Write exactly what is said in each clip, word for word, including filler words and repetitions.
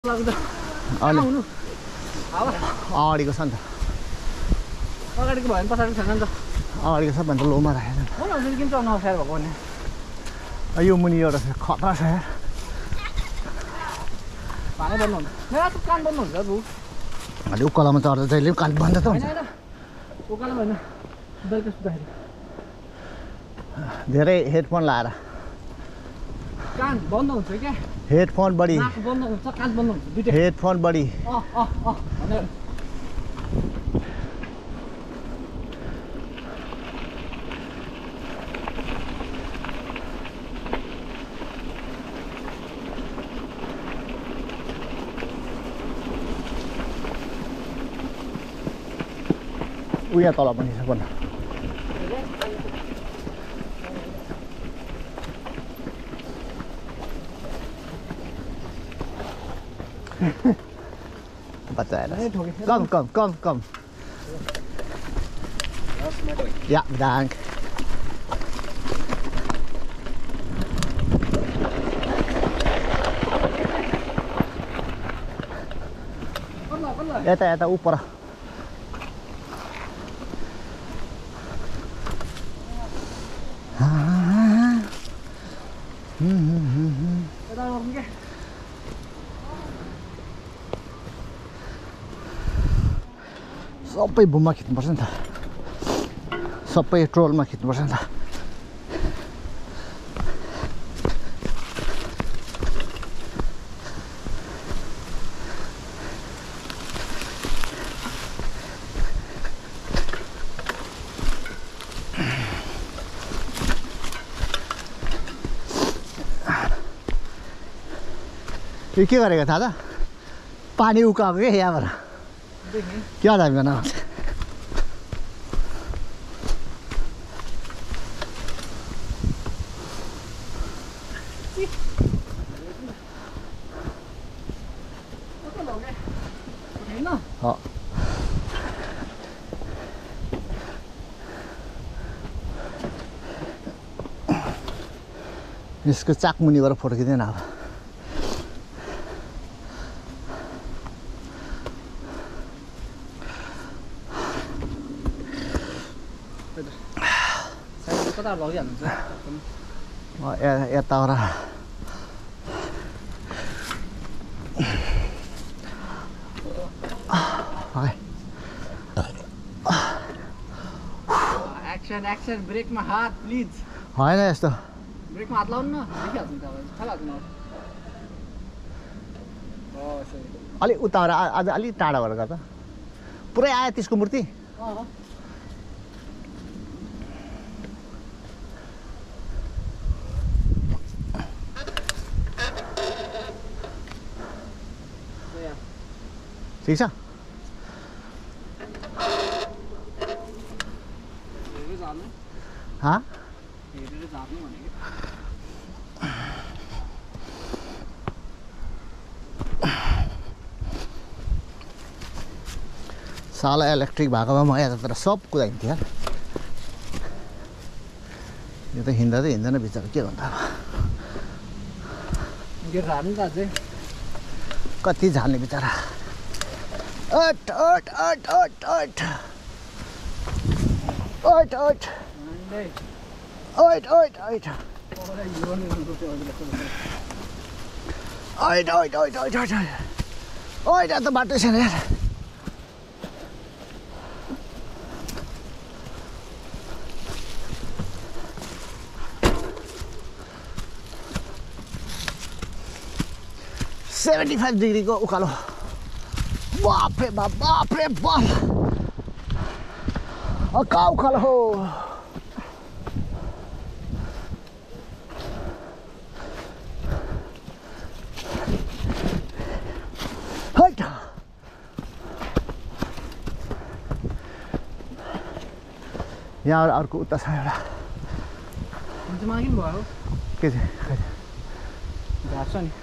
अगाडिको छ नि त अगाडिको भयो भने पछाडिको छैन नि त अगाडिको सबभन्दा लोमा राखेको छ किन किन चढ्न अप्ठ्यारो भएको भने यो मुनि एउटा खतरा छ यार भानै बन्द हुन्छ मेरो त कान बन्द हुन्छ बु अलि उकालोमा चढ्दा जहिले पनि कान बन्द त हुन्छ हैन उकालो भएन बेलुका सुत्दाखेरि धेरै हेडफोन लाएर कान बन्द हुन्छ क्या हेडफोन बढी नाक बन्द हुन्छ कान बन्द हुन्छ दुईटै हेडफोन बढी अ अ अ भनेर उया तल पनि छ बन्द बचाएर कम कम कम कम Ja, bedankt. यता यता उपर सबै बुममा खिच्नुपर्छ नि त सबै ट्रोलमा खिच्नुपर्छ नि त यो के गरेको थाहा छ पानी उकाएको के यहाँबाट क्या दामी बनाउँछ यसको चाक मुनि गएर फोटो खिच्दैन अब कता लगिहाल्नुहुन्छ यता र एक्सन एक्सन ब्रेकमा हात प्लिज होइन यस्तो ब्रेकमा हात लाउनु न देखिहाल्छु नि तपाईँ खाइहाल्छु न अलि उता आज अलिक टाढा भएर गर्दा पुरै आयो त्यसको मूर्ति ठिक छ हाँ साला इलेक्ट्रिक भएकोमा म यतातिर सब कुदाइन्थ्यो यार यो त हिँड्दा त हिँड्दैन बिचरा के भन्दा कति झाल्ने बिचरा अट अट अट अट अट अट अट अट अट अट अट अट अट अट अट अट त बाटो छैन यार सेभेन्टी फाइभ डिग्रीको उकालो बाप रे बाप बाप रे बाप अका उकालो हो हैट यहाँ अर्को उता छ एउटा मागिनु भयो के चाहिँ घाँस छ नि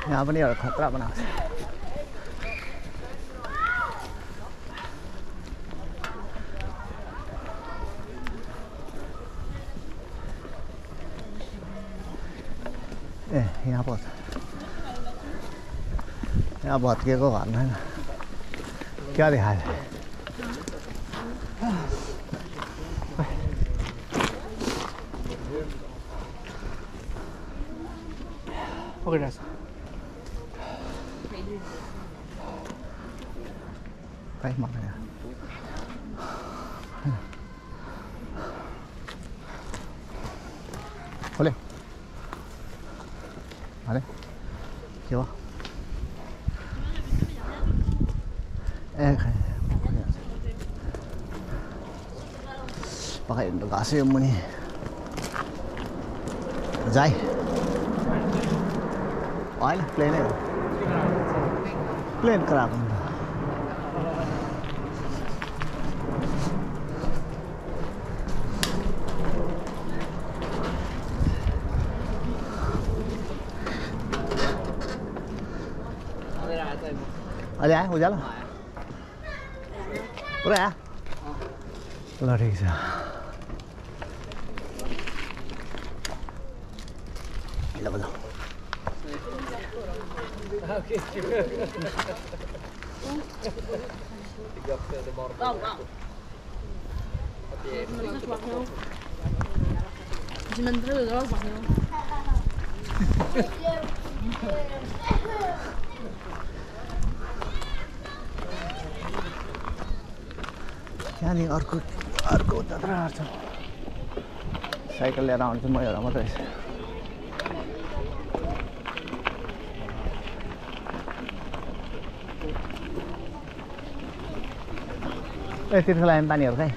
यहाँ पनि एउटा खतरा बनाएको छ ए यहाँ पर्छ यहाँ भत्किएको घर होइन क्या देखायो पकडिरहेछ भाइ मलाई खोले अरे के हो ए खाइ पकाइदिनु घाँस यो मुनि जाई होइन प्लेनै हो प्लेन कराएको हुन्छ अहिले आयो उज्यालो पुरै आयो ल ठिक छ ल बजाऊ यहाँनिर अर्को अर्को जत्राहरू छ साइकल लिएर आउँछ म एउटा मात्रै छु ए तिर्खा लाग्यो पानीहरू खै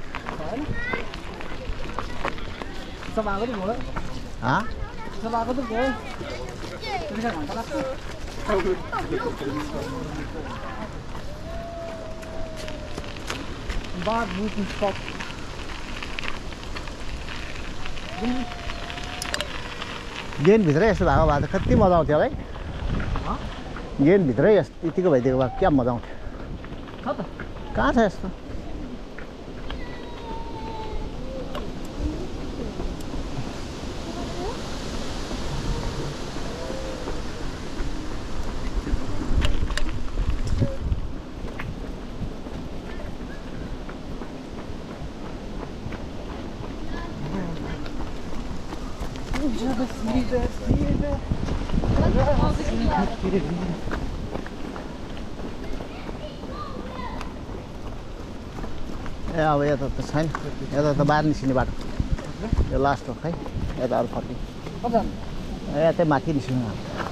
सभाको त भयो हाँ सभाको त भयो त्यसका घन्टा लाग्छ बात बुझ्नु सक गेनभित्रै यस्तो भएको भए त कति मजा आउँथ्यो होला है गेनभित्रै यस्तो यतिको भइदिएको भए क्या मजा आउँथ्यो कहाँ छ यस्तो ए अब यता त छैन यता त बाहिर निस्किने बाटो यो लास्ट हो खै यता अरू फर्किने ए यतै माथि निस्किनु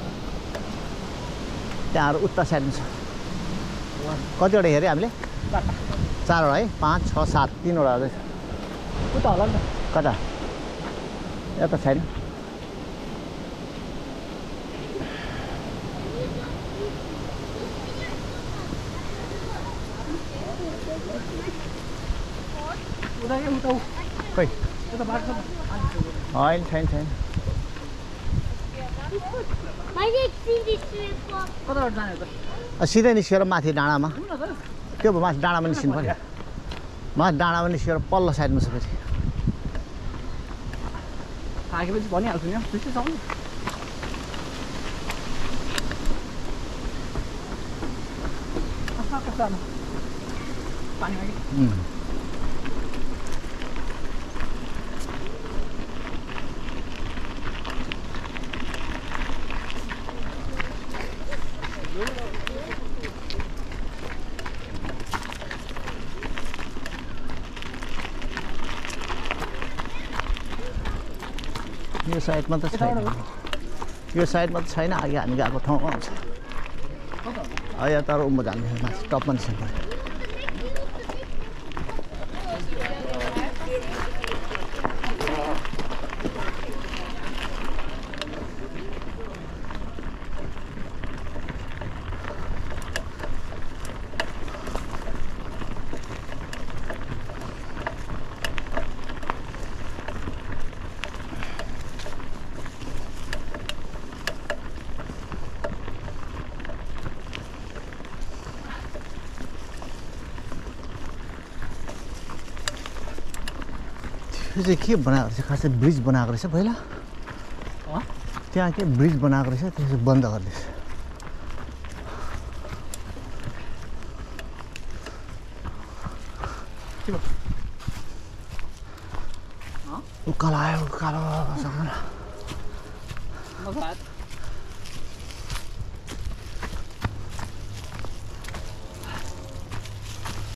त्यहाँहरू उता साइडमा छ कतिवटा हेऱ्यो हामीले चारवटा है पाँच छ सात तिनवटा रहेछ उता होला नि त कता यता छैन खै होइन छैन छैन सिधै निस्केर माथि डाँडामा त्यो भयो माथि डाँडामा निस्किनु पर्यो माथि डाँडामा निस्केर पल्लो साइडमा छ फेरि थाकेपछि भनिहाल्छु नि त्यस्तै छ पानीमा कि यो साइडमा त छैन यो साइडमा त छैन अघि हामी गएको ठाउँमा आउँछ यहाँ तर उम्म जाने माथि टपमा निस्किनु पर्यो त्यो चाहिँ के बनाएको रहेछ खासै ब्रिज बनाएको रहेछ पहिला त्यहाँ के ब्रिज बनाएको रहेछ त्यो चाहिँ बन्द गर्दैछ उकालो आयो उकालो